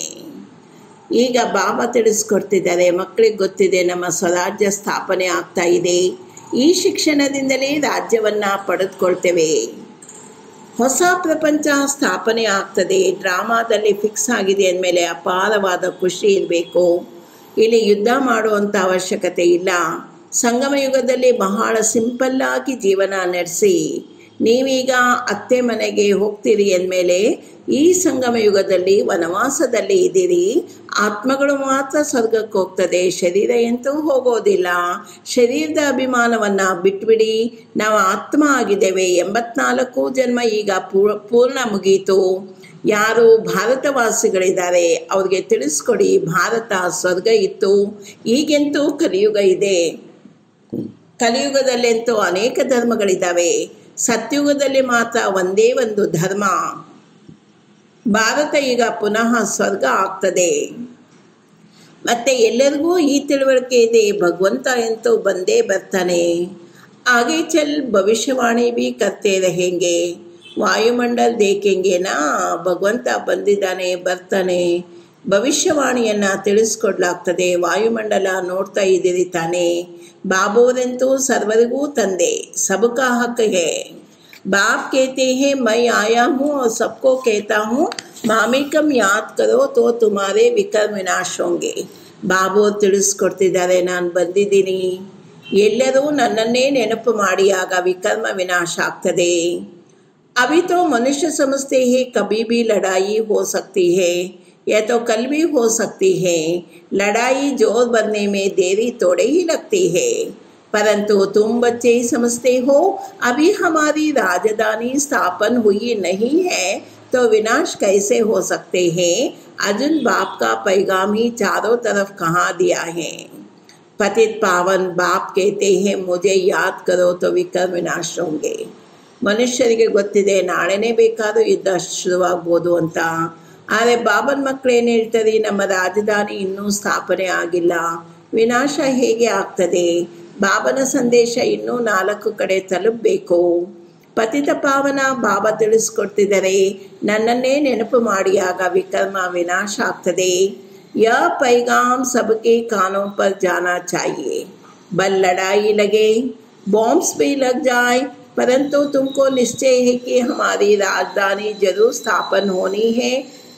ಈಗ ಬಾಬಾ ತಿಳಿಸ್ಕೊಡ್ತಿದ್ದಾರೆ, ಮಕ್ಕಳಿಗೆ ಗೊತ್ತಿದೆ ನಮ್ಮ ಸ್ವರಾಜ್ಯ ಸ್ಥಾಪನೆ ಆಗ್ತಾ ಇದೆ. ಈ ಶಿಕ್ಷಣದಿಂದಲೇ ರಾಜ್ಯವನ್ನು ಪಡೆದುಕೊಳ್ತೇವೆ. ಹೊಸ ಪ್ರಪಂಚ ಸ್ಥಾಪನೆ ಆಗ್ತದೆ. ಡ್ರಾಮಾದಲ್ಲಿ ಫಿಕ್ಸ್ ಆಗಿದೆ ಅಂದಮೇಲೆ ಅಪಾರವಾದ ಖುಷಿ ಇರಬೇಕು. ಇಲ್ಲಿ ಯುದ್ಧ ಮಾಡುವಂಥ ಅವಶ್ಯಕತೆ ಇಲ್ಲ. ಸಂಗಮ ಯುಗದಲ್ಲಿ ಬಹಳ ಸಿಂಪಲ್ಲಾಗಿ ಜೀವನ ನಡೆಸಿ ನೀವೀಗ ಅತ್ತೆ ಮನೆಗೆ ಹೋಗ್ತೀರಿ ಅಂದಮೇಲೆ ಈ ಸಂಗಮ ಯುಗದಲ್ಲಿ ವನವಾಸದಲ್ಲಿ ಇದ್ದೀರಿ. ಆತ್ಮಗಳು ಮಾತ್ರ ಸ್ವರ್ಗಕ್ಕೆ ಹೋಗ್ತದೆ, ಶರೀರ ಎಂತೂ ಹೋಗೋದಿಲ್ಲ. ಶರೀರದ ಅಭಿಮಾನವನ್ನು ಬಿಟ್ಬಿಡಿ. ನಾವು ಆತ್ಮ ಆಗಿದ್ದೇವೆ. 84 ಜನ್ಮ ಈಗ ಪೂರ್ಣ ಮುಗೀತು. ಯಾರು ಭಾರತವಾಸಿಗಳಿದ್ದಾರೆ ಅವ್ರಿಗೆ ತಿಳಿಸ್ಕೊಡಿ, ಭಾರತ ಸ್ವರ್ಗ ಇತ್ತು, ಈಗೆಂತೂ ಕಲಿಯುಗ ಇದೆ. ಕಲಿಯುಗದಲ್ಲಂತೂ ಅನೇಕ ಧರ್ಮಗಳಿದ್ದಾವೆ. ಸತ್ಯುಗದಲ್ಲಿ ಮಾತ್ರ ಒಂದೇ ಒಂದು ಧರ್ಮ. ಭಾರತ ಈಗ ಪುನಃ ಸ್ವರ್ಗ ಆಗ್ತದೆ. ಮತ್ತು ಎಲ್ಲರಿಗೂ ಈ ತಿಳುವಳಿಕೆ ಇದೆ, ಭಗವಂತ ಅಂತೂ ಬಂದೇ ಬರ್ತಾನೆ. ಆगे चल ಭವಿಷ್ಯವಾಣಿ भी करते रहेंगे. ವಾಯುಮಂಡಲ್ ದೇಖೆಂಗೆನಾ, ಭಗವಂತ ಬಂದಿದ್ದಾನೆ, ಬರ್ತಾನೆ. ಭವಿಷ್ಯವಾಣಿಯನ್ನು ತಿಳಿಸ್ಕೊಡ್ಲಾಗ್ತದೆ. ವಾಯುಮಂಡಲ ನೋಡ್ತಾ ಇದ್ದೀರಿ ತಾನೆ. ಬಾಬೋರಂತೂ ಸರ್ವರಿಗೂ ತಂದೆ, ಸಬ್ಕಾ ಹಕ್ ಹೇ. बाप कहते हैं मैं आया हूँ और सबको कहता हूँ मामे कम याद करो तो तुम्हारे विकर्म विनाश होंगे. ಬಾಬು ತಿಳಿಸ್ಕೊಡ್ತಿದ್ದಾರೆ, ನಾನು ಬಂದಿದ್ದೀನಿ, ಎಲ್ಲರೂ ನನ್ನನ್ನೇ ನೆನಪು ಮಾಡಿ, ಆಗ ವಿಕರ್ಮ ವಿನಾಶ ಆಗ್ತದೆ. अभी तो मनुष्य समझते हैं कभी भी लड़ाई हो सकती है, यह तो कल भी हो सकती है. लड़ाई जोर बनने में देरी थोड़ी ही लगती है. परंतु तुम बच्चे ही समझते हो अभी हमारी राजधानी स्थापन हुई नहीं है तो विनाश कैसे हो सकते हैं. अर्जुन बाप का पैगाम ही चारों तरफ कहाँ दिया है. पतित पावन बाप कहते हैं मुझे याद करो तो विकर्म विनाश होंगे. ಮನುಷ್ಯರಿಗೆ ಗೊತ್ತಿದೆ ನಾಳೆನೇ ಬೇಕಾದರೂ ಯುದ್ಧ ಶುರುವಾಗ್ಬೋದು ಅಂತ. ಆದರೆ ಬಾಬನ ಮಕ್ಕಳು ಏನು ಹೇಳ್ತಾರೆ, ನಮ್ಮ ರಾಜಧಾನಿ ಇನ್ನೂ ಸ್ಥಾಪನೆ ಆಗಿಲ್ಲ, ವಿನಾಶ ಹೇಗೆ ಆಗ್ತದೆ. ಬಾಬನ ಸಂದೇಶ ಇನ್ನೂ 4 ಕಡೆ ತಲುಪಬೇಕು. ಪತಿತ ಪಾವನ ಬಾಬಾ ತಿಳಿಸ್ಕೊಡ್ತಿದ್ದಾರೆ, ನನ್ನನ್ನೇ ನೆನಪು ಮಾಡಿ, ಆಗ ವಿಕರ್ಮ ವಿನಾಶ ಆಗ್ತದೆ. ಯ ಪೈಗಾಮ್ ಸಬ್ಕೆ ಕಾನೋ ಪರ್ ಜಾನಾ ಚಾಹಿಯೆ. ಬಲ್ ಲಡಾಯಿ ಲಗೆ, बॉम्ब्स भी लग जाए, परंतु तुमको निश्चय है कि हमारी राजधानी जरूर स्थापन होनी है.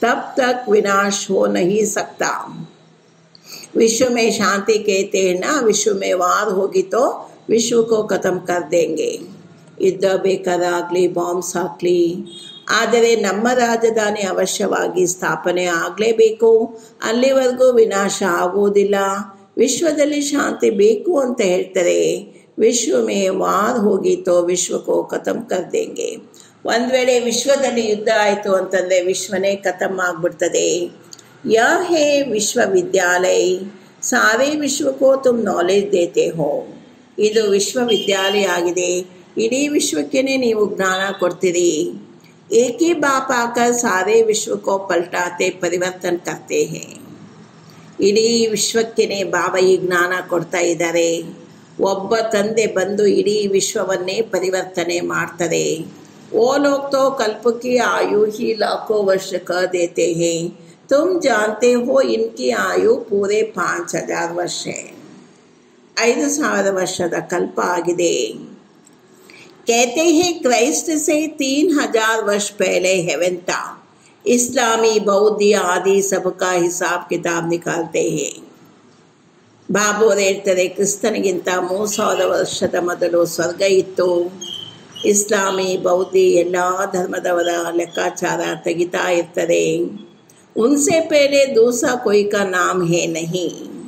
तब तक विनाश हो नहीं सकता। विश्व में शांति कहते हैं ना, विश्व में वार होगी तो विश्व को खत्म कर देंगे। ಯುದ್ಧ ಬೇಕಾದಾಗಲಿ ಬಾಂಬ್ಸ್ ಹಾಕಲಿ, ಆದರೆ ನಮ್ಮ ರಾಜಧಾನಿ ಅವಶ್ಯವಾಗಿ ಸ್ಥಾಪನೆ ಆಗಲೇಬೇಕು, ಅಲ್ಲಿವರೆಗೂ ವಿನಾಶ ಆಗುವುದಿಲ್ಲ। ವಿಶ್ವದಲ್ಲಿ ಶಾಂತಿ ಬೇಕು ಅಂತ ಹೇಳ್ತಾರೆ। ವಿಶ್ವ ಮೇ ವಾರ್ ಹೋಗಿ ತೋ ವಿಶ್ವಕ್ಕೂ ಖತಮ್ ಕರ್ ದೇಂಗೆ। ಒಂದು ವೇಳೆ ವಿಶ್ವದಲ್ಲಿ ಯುದ್ಧ ಆಯಿತು ಅಂತಂದರೆ ವಿಶ್ವನೇ ಖತಮ್ ಆಗಿಬಿಡ್ತದೆ। यह है विश्वविद्यालय, सारे विश्व को तुम नॉलेज देते हो। ಇದು ವಿಶ್ವವಿದ್ಯಾಲಯ ಆಗಿದೆ, ಇಡೀ ವಿಶ್ವಕ್ಕೆ ನೀವು ಜ್ಞಾನ ಕೊಡ್ತೀರಿ। एक ही बाप आकर सारे विश्व को पलटाते परिवर्तन करते हैं। ಇಡೀ ವಿಶ್ವಕ್ಕೆ ಬಾಬಾ ಈ ಜ್ಞಾನ ಕೊಡ್ತಾ ಇದ್ದಾರೆ। ಒಬ್ಬ ತಂದೆ ಬಂದು ಇಡೀ ವಿಶ್ವವನ್ನೇ ಪರಿವರ್ತನೆ ಮಾಡ್ತಾರೆ। वो लोग तो कल्प की आयु ही लाखों वर्ष कर देते हैं, तुम जानते हो इनकी आयु पूरे 5000 वर्ष है। 5000 ವರ್ಷದ ಕಲ್ಪ ಆಗಿದೆ। कहते हैं क्राइस्ट से 3000 वर्ष पहले हेवन था। इस्लामी बौद्ध आदि सबका हिसाब किताब निकालते हैं। ಬಾಬೋರು ಹೇಳ್ತಾರೆ, ಕ್ರಿಸ್ತನಿಗಿಂತ 3000 ವರ್ಷದ ಮೊದಲು ಸ್ವರ್ಗ ಇತ್ತು। ಇಸ್ಲಾಮಿ ಬೌದ್ಧ ಎಲ್ಲ ಧರ್ಮದವರ ಲೆಕ್ಕಾಚಾರ ತೆಗಿತಾ ಇರ್ತಾರೆ। उनसे पहले दूसरा कोई का नाम है नहीं।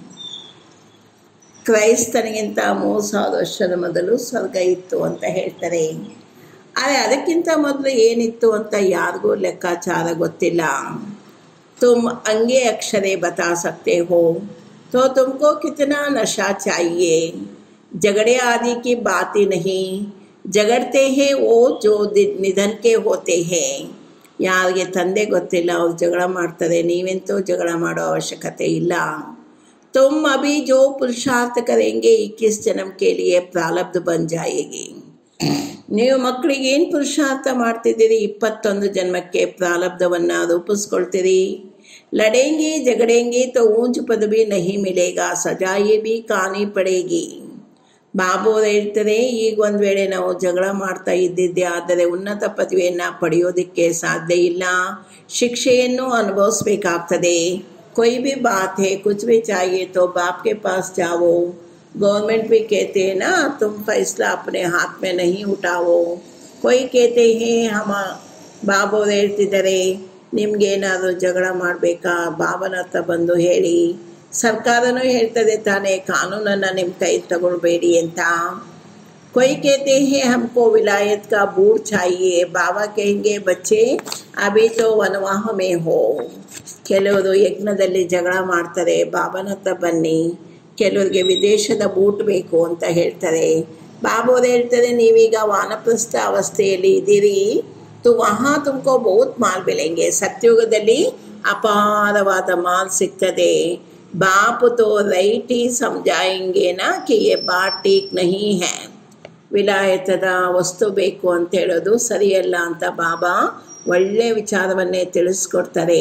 ಕ್ರೈಸ್ತನಿಗಿಂತ 3000 ವರ್ಷದ ಮೊದಲು ಸ್ವರ್ಗ ಇತ್ತು ಅಂತ ಹೇಳ್ತಾರೆ। ಆದರೆ ಅದಕ್ಕಿಂತ ಮೊದಲು ಏನಿತ್ತು ಅಂತ ಯಾರಿಗೂ ಲೆಕ್ಕಾಚಾರ ಗೊತ್ತಿಲ್ಲ। तुम अंगे अक्षरे बता सकते हो तो तुमको कितना नशा चाहिए। झगड़े आदि की बात ही नहीं, झगड़ते हैं वो जो निधन के होते हैं। ಯಾರಿಗೆ ತಂದೆ ಗೊತ್ತಿಲ್ಲ ಅವ್ರು ಜಗಳ ಮಾಡ್ತಾರೆ, ನೀವೆಂತೂ ಜಗಳ ಮಾಡೋ ಅವಶ್ಯಕತೆ ಇಲ್ಲ। तुम अभी जो पुरुषार्थ करेंगे 21 जन्म के लिए प्रारब्ध बन जाएगी। ನೀವು ಮಕ್ಕಳಿಗೆ ಏನು ಪುರುಷಾರ್ಥ ಮಾಡ್ತಿದ್ದೀರಿ, 21 ಜನ್ಮಕ್ಕೆ ಪ್ರಾರಬ್ಧವನ್ನು ರೂಪಿಸ್ಕೊಳ್ತೀರಿ। लड़ेंगे झगड़ेंगे तो ऊंच पद भी नहीं मिलेगा, सजाए भी खानी पड़ेगी। ಬಾಬೋರು ಹೇಳ್ತಾರೆ, ಈಗ ಒಂದು ವೇಳೆ ನಾವು ಜಗಳ ಮಾಡ್ತಾ ಇದ್ದಿದ್ದೆ ಆದರೆ ಉನ್ನತ ಪದವಿಯನ್ನು ಪಡೆಯೋದಕ್ಕೆ ಸಾಧ್ಯ ಇಲ್ಲ, ಶಿಕ್ಷೆಯನ್ನು ಅನುಭವಿಸ್ಬೇಕಾಗ್ತದೆ। कोई भी बात है, कुछ भी चाहिए तो बाप के पास जाओ। गवर्नमेंट भी कहते हैं ना, तुम फैसला अपने हाथ में नहीं उठाओ। कोई कहते हैं हम ಬಾಬೋರು ಹೇಳ್ತಿದ್ದಾರೆ, ನಿಮಗೇನಾದರೂ ಜಗಳ ಮಾಡಬೇಕಾ ಬಾಬನ ಹತ್ರ ಬಂದು ಹೇಳಿ। ಸರ್ಕಾರನೂ ಹೇಳ್ತದೆ ತಾನೇ, ಕಾನೂನನ್ನು ನಿಮ್ಮ ಕೈ ತಗೊಳ್ಬೇಡಿ ಅಂತ। कोई कहते हैं हमको विलायत का बूट चाहिए, बाबा कहेंगे बच्चे अभी तो वनवाह में हो। ಕೆಲವರು ಯಜ್ಞದಲ್ಲಿ ಜಗಳ ಮಾಡ್ತಾರೆ, ಬಾಬನ ಹತ್ರ ಬನ್ನಿ। ಕೆಲವರಿಗೆ ವಿದೇಶದ ಬೂಟ್ ಬೇಕು ಅಂತ ಹೇಳ್ತಾರೆ। ಬಾಬೋರು ಹೇಳ್ತಾರೆ, ನೀವೀಗ ವಾನಪ್ರಸ್ಥ ಅವಸ್ಥೆಯಲ್ಲಿ ಇದ್ದೀರಿ, तो वहाँ तुमको बहुत माल मिलेंगे। सत्युगದಲ್ಲಿ ಅಪಾರವಾದ ಮಾಲ್ ಸಿಗ್ತದೆ। बाप तो राइट ही समझाएंगे ना कि ये बात ठीक नहीं है। ವಿಲಾಯತದ ವಸ್ತು ಬೇಕು ಅಂತ ಹೇಳೋದು ಸರಿಯಲ್ಲ ಅಂತ ಬಾಬಾ ಒಳ್ಳೆ ವಿಚಾರವನ್ನೇ ತಿಳಿಸ್ಕೊಡ್ತಾರೆ।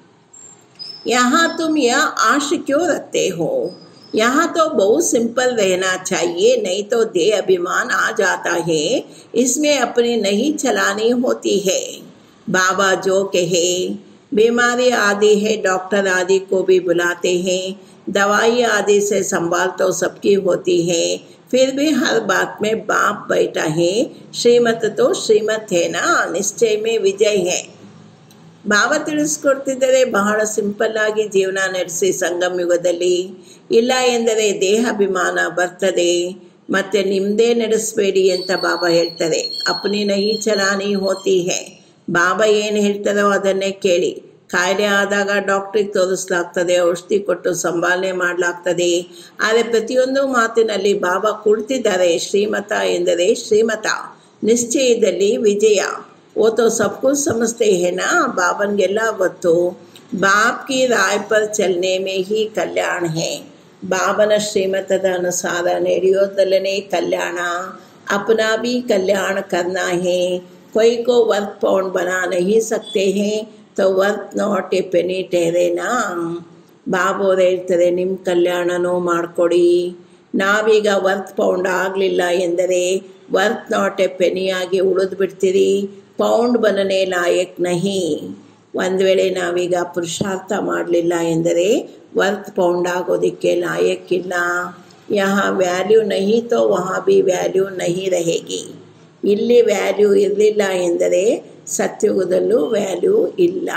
यहाँ तुम यह आश क्यों रखते हो, यहाँ तो बहुत सिंपल रहना चाहिए, नहीं तो देह अभिमान आ जाता है, इसमें अपनी नहीं चलानी होती है। बाबा जो कहे, बीमारी आदि है डॉक्टर आदि को भी बुलाते हैं, दवाई आदि से संभाल तो सबकी होती है, फिर भी हर बात में बाप बैठा है। श्रीमत तो श्रीमत है ना, निश्चय में विजय है। ಬಾಬಾ ತಿಳಿಸ್ಕೊಡ್ತಿದ್ದಾರೆ, ಬಹಳ ಸಿಂಪಲ್ ಆಗಿ ಜೀವನ ನಡೆಸಿ ಸಂಗಮ ಯುಗದಲ್ಲಿ, ಇಲ್ಲ ಎಂದರೆ ದೇಹಾಭಿಮಾನ ಬರ್ತದೆ, ಮತ್ತು ನಿಮ್ಮದೇ ನಡೆಸಬೇಡಿ ಅಂತ ಬಾಬಾ ಹೇಳ್ತಾರೆ। ಅಪ್ನಿ ನಹಿ ಚಲಾನಿ ಹೋತಿ ಹೇ, ಬಾಬಾ ಏನು ಹೇಳ್ತಾರೋ ಅದನ್ನೇ ಕೇಳಿ। ಕಾಯಿಲೆ ಆದಾಗ ಡಾಕ್ಟ್ರಿಗೆ ತೋರಿಸಲಾಗ್ತದೆ, ಔಷಧಿ ಕೊಟ್ಟು ಸಂಭಾಲನೆ ಮಾಡಲಾಗ್ತದೆ, ಆದರೆ ಪ್ರತಿಯೊಂದು ಮಾತಿನಲ್ಲಿ ಬಾಬಾ ಕುಳಿತಿದ್ದಾರೆ। ಶ್ರೀಮತ ಎಂದರೆ ಶ್ರೀಮತ, ನಿಶ್ಚಯದಲ್ಲಿ ವಿಜಯ। वो तो सब कुछ समझते हैं ना, बाबनಗೆಲ್ಲ ಗೊತ್ತು। बाप की राय पर चलने में ही कल्याण है। बाबन श्रीमतದ अनुसार ನಡೆಯೋದಲ್ಲೇ कल्याण। अपना भी कल्याण करना है। कोई को वर्थ पाउंड बना नहीं सकते हैं तो वर्थ नॉट ए पेनी ठहरे ना। ಬಾಬೋರು ಹೇಳ್ತಾರೆ, ನಿಮ್ಮ ಕಲ್ಯಾಣನೂ ಮಾಡಿಕೊಡಿ। ನಾವೀಗ ವರ್ತ್ ಪೌಂಡ್ ಆಗಲಿಲ್ಲ ಎಂದರೆ ವರ್ತ್ ನಾಟ್ ಎ ಪೆನಿಯಾಗಿ ಉಳಿದು ಬಿಡ್ತೀರಿ। पाउंड बनने लायक नहीं। ಒಂದು ವೇಳೆ ನಾವೀಗ ಪುರುಷಾರ್ಥ ಮಾಡಲಿಲ್ಲ ಎಂದರೆ ವರ್ತ್ ಪೌಂಡ್ ಆಗೋದಕ್ಕೆ ಲಾಯಕ್ಕಿಲ್ಲ. यहाँ ವ್ಯಾಲ್ಯೂ नहीं तो वहाँ भी ವ್ಯಾಲ್ಯೂ नहीं रहेगी. ಇಲ್ಲಿ ವ್ಯಾಲ್ಯೂ ಇರಲಿಲ್ಲ ಎಂದರೆ ಸತ್ಯುಗದಲ್ಲೂ ವ್ಯಾಲ್ಯೂ ಇಲ್ಲ.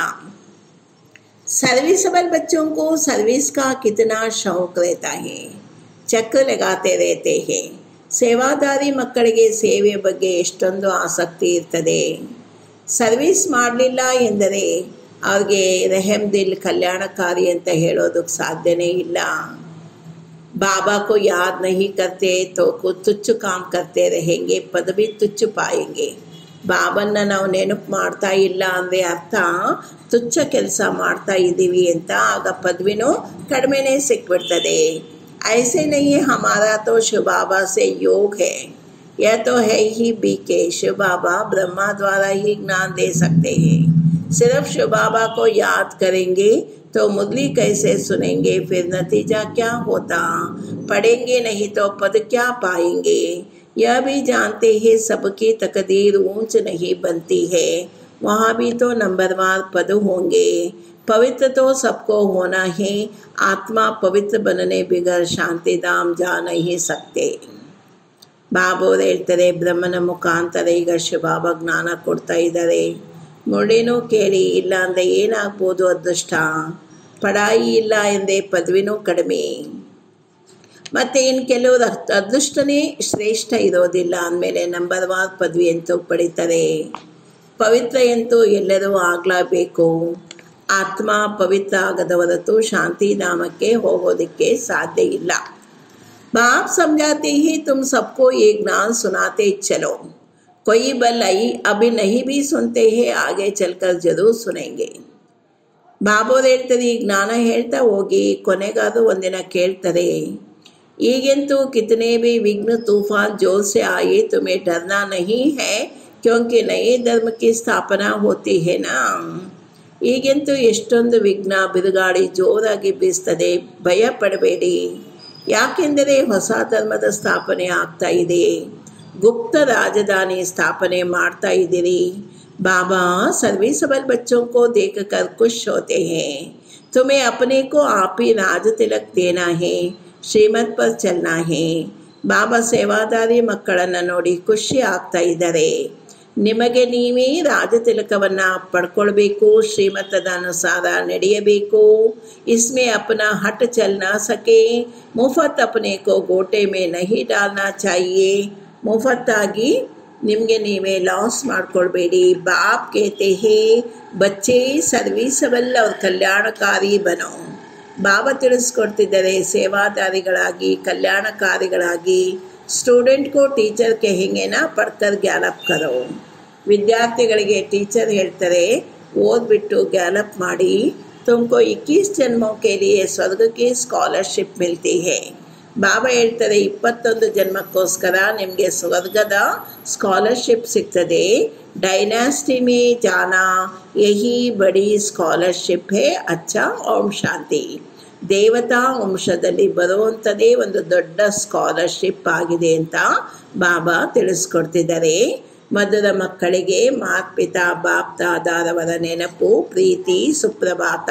सर्विसेबल बच्चों को सर्विस का कितना शौक रहता है, चक्र लगाते रहते हैं. ಸೇವಾದಾರಿ ಮಕ್ಕಳಿಗೆ ಸೇವೆಯ ಬಗ್ಗೆ ಎಷ್ಟೊಂದು ಆಸಕ್ತಿ ಇರ್ತದೆ. ಸರ್ವಿಸ್ ಮಾಡಲಿಲ್ಲ ಎಂದರೆ ಅವ್ರಿಗೆ ರೆಹಮ್ ದಿಲ್ ಕಲ್ಯಾಣಕಾರಿ ಅಂತ ಹೇಳೋದಕ್ಕೆ ಸಾಧ್ಯನೇ ಇಲ್ಲ. बाबा को याद नहीं करते तो कुछ तुच्छ काम करते रहेंगे, पदवी तुच्छ पाएंगे. ಬಾಬನ್ನ ನಾವು ನೆನಪು ಮಾಡ್ತಾ ಇಲ್ಲ ಅಂದರೆ ಅರ್ಥ ತುಚ್ಛ ಕೆಲಸ ಮಾಡ್ತಾ ಇದ್ದೀವಿ ಅಂತ, ಆಗ ಪದವಿನೂ ಕಡಿಮೆನೇ ಸಿಕ್ಬಿಡ್ತದೆ. ऐसे नहीं है हमारा तो शिव बाबा से योग है, यह तो है ही बीके. शिव बाबा ब्रह्मा द्वारा ही ज्ञान दे सकते हैं. सिर्फ शिव बाबा को याद करेंगे तो मुरली कैसे सुनेंगे, फिर नतीजा क्या होता. पढ़ेंगे नहीं तो पद क्या पाएंगे. यह भी जानते हैं सबकी तकदीर ऊंच नहीं बनती है, वहाँ भी तो नंबरवार पद होंगे. पवित्र तो सबको होना है, आत्मा पवित्र बनने बगैर शांति धाम जा नहीं सकते. ಬಾಬೋರು ಹೇಳ್ತಾರೆ, ಬ್ರಹ್ಮನ ಮುಖಾಂತರ ಈಗ ಶಿವಬಾಬಾ ಜ್ಞಾನ ಕೊಡ್ತಾ ಇದ್ದಾರೆ. ಮುರುಳಿನೂ ಕೇಳಿ, ಇಲ್ಲ ಅಂದರೆ ಏನಾಗ್ಬೋದು ಅದೃಷ್ಟ. ಪಡಾಯಿ ಇಲ್ಲ ಎಂದರೆ ಪದವಿನೂ ಕಡಿಮೆ. ಮತ್ತು ಇನ್ನು ಕೆಲವರು ಅದೃಷ್ಟನೇ ಶ್ರೇಷ್ಠ ಇರೋದಿಲ್ಲ ಅಂದಮೇಲೆ ನಂಬರ್ ವಾರ್ ಪದವಿ ಅಂತೂ ಪಡಿತಾರೆ. ಪವಿತ್ರ ಅಂತೂ ಎಲ್ಲರೂ ಆಗಲೇಬೇಕು. ಆತ್ಮ ಪವಿತ್ರ ಆಗದ ಹೊರತು ಶಾಂತಿಧಾಮಕ್ಕೆ ಹೋಗೋದಕ್ಕೆ ಸಾಧ್ಯ ಇಲ್ಲ. बाप समझाते ही तुम सबको ये ज्ञान सुनाते चलो, कोई बल आई अभी नहीं भी सुनते हैं, आगे चलकर जरूर सुनेंगे. ಬಾಬೋರು ಹೇಳ್ತಾರೆ, ಈ ಜ್ಞಾನ ಹೇಳ್ತಾ ಹೋಗಿ, ಕೊನೆಗಾದರೂ ಒಂದಿನ ಕೇಳ್ತಾರೆ. ಈಗಂತೂ कितने भी विघ्न तूफान जोर से आए तुम्हें डरना नहीं है, क्योंकि नए धर्म की स्थापना होती है ना. ಈಗಂತೂ ಎಷ್ಟೊಂದು ವಿಘ್ನ ಬಿರುಗಾಳಿ ಜೋರಾಗಿ ಬೀಸ್ತದೆ, ಭಯ ಪಡಬೇಡಿ. ಯಾಕೆಂದರೆ ಹೊಸ ಧರ್ಮದ ಸ್ಥಾಪನೆ ಆಗ್ತಾ ಇದೆ, ಗುಪ್ತ ರಾಜಧಾನಿ ಸ್ಥಾಪನೆ ಮಾಡ್ತಾ ಇದ್ದೀರಿ. बाबा सर्विसेबल बच्चों को देखकर खुश होते हैं. तुम्हें अपने को आप ही राज तिलक देना है, ಶ್ರೀಮತ್ पर चलना है. ಬಾಬಾ ಸೇವಾದಾರಿ ಮಕ್ಕಳನ್ನು ನೋಡಿ ಖುಷಿ ಆಗ್ತಾ ಇದ್ದಾರೆ. ನಿಮಗೆ ನೀವೇ ರಾಜ ತಿಲಕವನ್ನು ಪಡ್ಕೊಳ್ಬೇಕು, ಶ್ರೀಮತದ ಅನುಸಾರ ನಡೆಯಬೇಕು. इसमें अपना हट चल ना सके, मुफ्त अपने को गोटे में नहीं डालना चाहिए. मुफ्ताಗಿ ನಿಮಗೆ ನೀವೇ ಲಾಸ್ ಮಾಡ್ಕೊಳ್ಬೇಡಿ. ಬಾಪ್ कहते हैं बच्चे सर्विसेबल और कल्याणकारी बनो. ಬಾಬಾ ತಿಳಿಸ್ಕೊಡ್ತಿದ್ದಾರೆ, ಸೇವಾದಾರಿಗಳಾಗಿ ಕಲ್ಯಾಣಕಾರಿಗಳಾಗಿ. ಸ್ಟೂಡೆಂಟ್ ಕೋ ಟೀಚರ್ ಕहेंगे ना पढ़कर ಗ್ಯಾಲಪ್ करो. ವಿದ್ಯಾರ್ಥಿಗಳಿಗೆ ಟೀಚರ್ ಹೇಳ್ತಾರೆ, ಓದ್ಬಿಟ್ಟು ಗ್ಯಾಲಪ್ ಮಾಡಿ. तुमको 21 जन्मों के लिए स्वर्ग की स्कॉलरशिप मिलती है. ಬಾಬಾ ಹೇಳ್ತಾರೆ, 21 ಜನ್ಮಕ್ಕೋಸ್ಕರ ನಿಮಗೆ ಸ್ವರ್ಗದ ಸ್ಕಾಲರ್ಶಿಪ್ ಸಿಗ್ತದೆ. ಡೈನಾಸ್ಟಿ ಮೇ ಜಾನಾ ಯಹಿ ಬಡಿ ಸ್ಕಾಲರ್ಶಿಪ್ ಹೇ. ಅಚ್ಚಾ, ಓಂ ಶಾಂತಿ. ದೇವತಾ ವಂಶದಲ್ಲಿ ಬರುವಂಥದ್ದೇ ಒಂದು ದೊಡ್ಡ ಸ್ಕಾಲರ್ಶಿಪ್ ಆಗಿದೆ ಅಂತ ಬಾಬಾ ತಿಳಿಸ್ಕೊಡ್ತಿದ್ದಾರೆ. ಮಧುರ ಮಕ್ಕಳಿಗೆ ಮಾತ್ಪಿತಾ ಬಾಪ್ ದಾದಾರವರ ನೆನಪು, ಪ್ರೀತಿ, ಸುಪ್ರಭಾತ.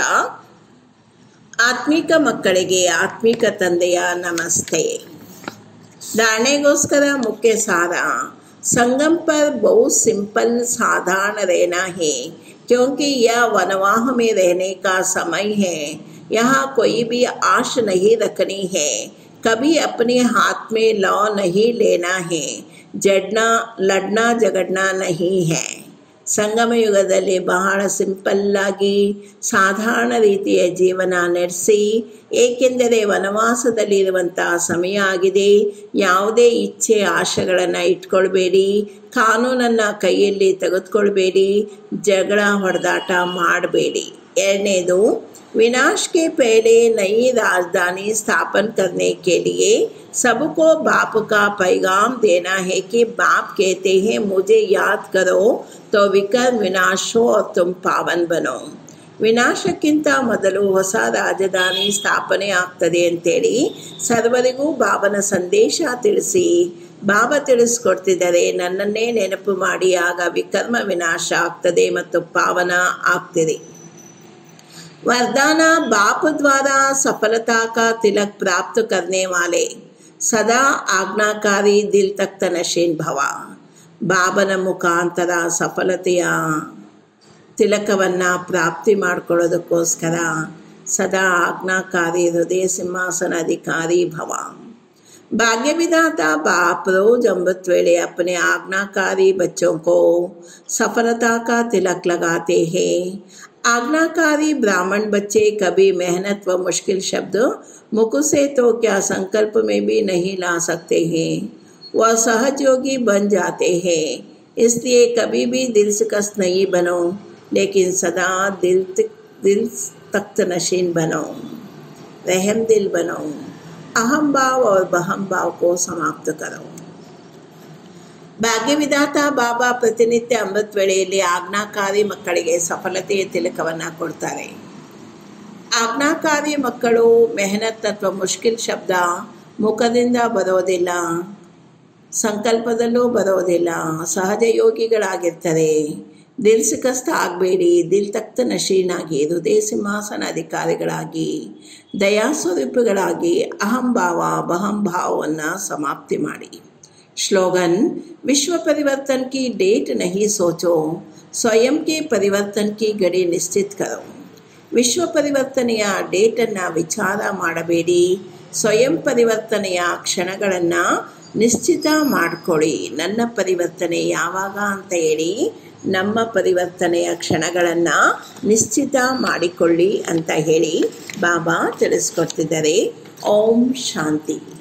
ಆತ್ಮಿಕ ಮಕ್ಕಳಿಗೆ ಆತ್ಮಿಕ ತಂದೆಯ ನಮಸ್ತೆ. धारणेಗೋಸ್ಕರ मुख्य सारा संगम पर बहुत सिंपल साधारण रहना है, क्योंकि यह वनवाह में रहने का समय है. यहाँ कोई भी आश नहीं रखनी है, कभी अपने हाथ में लौ नहीं लेना है, जड़ना लड़ना झगड़ना नहीं है. ಸಂಗಮ ಯುಗದಲ್ಲಿ ಬಹಳ ಸಿಂಪಲ್ಲಾಗಿ ಸಾಧಾರಣ ರೀತಿಯ ಜೀವನ ನಡೆಸಿ, ಏಕೆಂದರೆ ವನವಾಸದಲ್ಲಿರುವಂಥ ಸಮಯ ಆಗಿದೆ. ಯಾವುದೇ ಇಚ್ಛೆ ಆಶೆಗಳನ್ನು ಇಟ್ಕೊಳ್ಬೇಡಿ, ಕಾನೂನನ್ನು ಕೈಯಲ್ಲಿ ತೆಗೆದುಕೊಳ್ಬೇಡಿ, ಜಗಳ ಹೊಡೆದಾಟ ಮಾಡಬೇಡಿ. ಎರಡನೇದು, विनाश के पहले नई राजधानी स्थापन करने के लिए सबको बाप का पैगाम देना है कि बाप कहते हैं मुझे याद करो तो विकर्म विनाश हो और तुम पावन बनो. ವಿನಾಶಕ್ಕಿಂತ ಮೊದಲು ಹೊಸ ರಾಜಧಾನಿ ಸ್ಥಾಪನೆ ಆಗ್ತದೆ ಅಂತೇಳಿ ಸರ್ವರಿಗೂ ಬಾಬನ ಸಂದೇಶ ತಿಳಿಸಿ. ಬಾಬಾ ತಿಳಿಸ್ಕೊಡ್ತಿದ್ದಾರೆ, ನನ್ನನ್ನೇ ನೆನಪು ಮಾಡಿ, ಆಗ ವಿಕರ್ಮ ವಿನಾಶ ಆಗ್ತದೆ ಮತ್ತು ಪಾವನ ಆಗ್ತಿದೆ. वरदाना बाप द्वारा सफलता का तिलक प्राप्त करने वाले सदा आज्ञाकारी दिल तख्त नशीन भव। ಬಾಬನ ಮುಖಾಂತರ ಸಫಲತೆಯ ತಿಲಕವನ್ನು ಪ್ರಾಪ್ತಿ ಮಾಡಿಕೊಳ್ಳೋದಕ್ಕೋಸ್ಕರ ಸದಾ आज्ञाकारी हृदय सिंहासन अधिकारी भव। भाग्य विधाता बाप रोज अमृत वेले अपने आज्ञाकारी बच्चों को सफलता का तिलक लगाते हैं। आज्ञाकारी ब्राह्मण बच्चे कभी मेहनत व मुश्किल शब्द मुख से तो क्या संकल्प में भी नहीं ला सकते हैं, वह सहज योगी बन जाते हैं। इसलिए कभी भी दिल शिकस्त नहीं बनो, लेकिन सदा दिल तख्त नशीन बनो, रहम दिल बनो, अहम भाव और बहम भाव को समाप्त करो। ಭಾಗ್ಯ ವಿಧಾತ ಬಾಬಾ ಪ್ರತಿನಿತ್ಯ ಅಮೃತ ವೇಳೆಯಲ್ಲಿ ಆಜ್ಞಾಕಾರಿ ಮಕ್ಕಳಿಗೆ ಸಫಲತೆಯ ತಿಲಕವನ್ನು ಕೊಡ್ತಾರೆ। ಆಜ್ಞಾಕಾರಿ ಮಕ್ಕಳು ಮೆಹನತ್ ಅಥವಾ ಮುಷ್ಕಿಲ್ ಶಬ್ದ ಮುಖದಿಂದ ಬರೋದಿಲ್ಲ, ಸಂಕಲ್ಪದಲ್ಲೂ ಬರೋದಿಲ್ಲ, ಸಹಜ ಯೋಗಿಗಳಾಗಿರ್ತಾರೆ। ದಿಲ್ ಶಿಕಸ್ತ ಆಗಬೇಡಿ, ದಿಲ್ ತಖ್ತ ನಶೀನಾಗಿ ಹೃದಯ ಸಿಂಹಾಸನ ಅಧಿಕಾರಿಗಳಾಗಿ ದಯಾಸ್ವರೂಪಿಗಳಾಗಿ ಅಹಂಭಾವ ಬಹಂಭಾವವನ್ನು ಸಮಾಪ್ತಿ ಮಾಡಿ। स्लोगन: विश्व परिवर्तन की डेट नहीं सोचो, स्वयं के परिवर्तन की घड़ी निश्चित करो। विश्व परिवर्तನೆಯ ಡೇಟನ್ನು ವಿಚಾರ ಮಾಡಬೇಡಿ, ಸ್ವಯಂ ಪರಿವರ್ತನೆಯ ಕ್ಷಣಗಳನ್ನು ನಿಶ್ಚಿತ ಮಾಡಿಕೊಳ್ಳಿ। ನನ್ನ ಪರಿವರ್ತನೆ ಯಾವಾಗ ಅಂತ ಹೇಳಿ ನಮ್ಮ ಪರಿವರ್ತನೆಯ ಕ್ಷಣಗಳನ್ನು ನಿಶ್ಚಿತ ಮಾಡಿಕೊಳ್ಳಿ ಅಂತ ಹೇಳಿ ಬಾಬಾ ತಿಳಿಸ್ಕೊಡ್ತಿದ್ದಾರೆ। ಓಂ ಶಾಂತಿ।